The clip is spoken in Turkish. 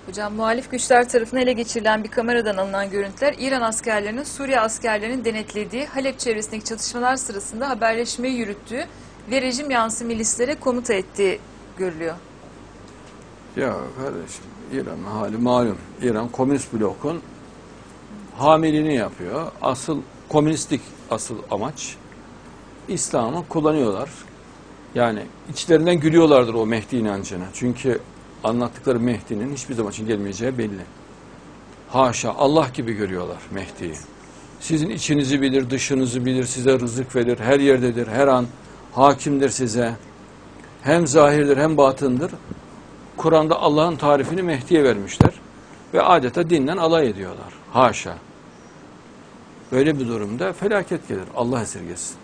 Hocam muhalif güçler tarafından ele geçirilen bir kameradan alınan görüntüler İran askerlerinin Suriye askerlerinin denetlediği Halep çevresindeki çatışmalar sırasında haberleşmeyi yürüttüğü ve rejim yanlısı milislere komuta ettiği görülüyor. Ya kardeşim, İran'ın hali malum. İran komünist blokun hamilini yapıyor. Komünistlik asıl amaç. İslam'ı kullanıyorlar. Yani içlerinden gülüyorlardır o Mehdi inancına. Çünkü anlattıkları Mehdi'nin hiçbir zaman için gelmeyeceği belli. Haşa, Allah gibi görüyorlar Mehdi'yi. Sizin içinizi bilir, dışınızı bilir, size rızık verir, her yerdedir, her an hakimdir size. Hem zahirdir hem batındır. Kur'an'da Allah'ın tarifini Mehdi'ye vermişler. Ve adeta dinden alay ediyorlar. Haşa. Böyle bir durumda felaket gelir. Allah esirgesin.